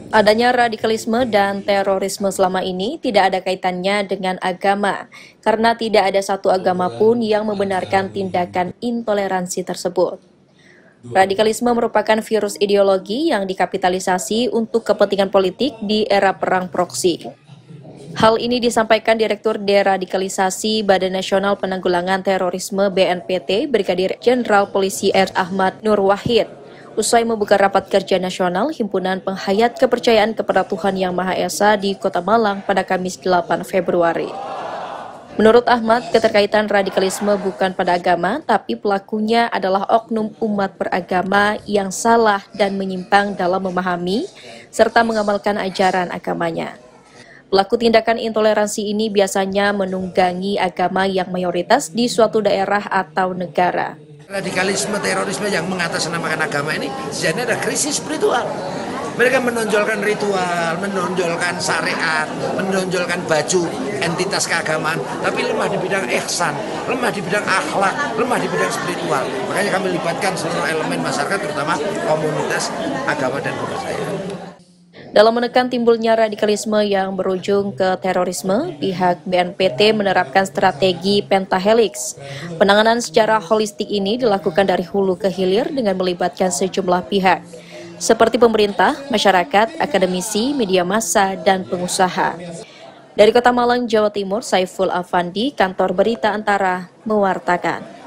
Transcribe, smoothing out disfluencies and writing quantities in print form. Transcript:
Adanya radikalisme dan terorisme selama ini tidak ada kaitannya dengan agama, karena tidak ada satu agama pun yang membenarkan tindakan intoleransi tersebut. Radikalisme merupakan virus ideologi yang dikapitalisasi untuk kepentingan politik di era perang proksi. Hal ini disampaikan Direktur Deradikalisasi Badan Nasional Penanggulangan Terorisme (BNPT) Brigadir Jenderal Polisi R. Ahmad Nur Wahid usai membuka rapat kerja nasional Himpunan Penghayat Kepercayaan kepada Tuhan Yang Maha Esa di Kota Malang pada Kamis 8 Februari. Menurut Ahmad, keterkaitan radikalisme bukan pada agama, tapi pelakunya adalah oknum umat beragama yang salah dan menyimpang dalam memahami serta mengamalkan ajaran agamanya. Pelaku tindakan intoleransi ini biasanya menunggangi agama yang mayoritas di suatu daerah atau negara. Radikalisme, terorisme yang mengatasnamakan agama ini sejatinya ada krisis spiritual. Mereka menonjolkan ritual, menonjolkan syariat, menonjolkan baju, entitas keagamaan, tapi lemah di bidang ihsan, lemah di bidang akhlak, lemah di bidang spiritual. Makanya kami libatkan seluruh elemen masyarakat, terutama komunitas agama dan kepercayaan. Dalam menekan timbulnya radikalisme yang berujung ke terorisme, pihak BNPT menerapkan strategi pentahelix. Penanganan secara holistik ini dilakukan dari hulu ke hilir dengan melibatkan sejumlah pihak, seperti pemerintah, masyarakat, akademisi, media massa, dan pengusaha. Dari Kota Malang, Jawa Timur, Saiful Afandi, Kantor Berita Antara, mewartakan.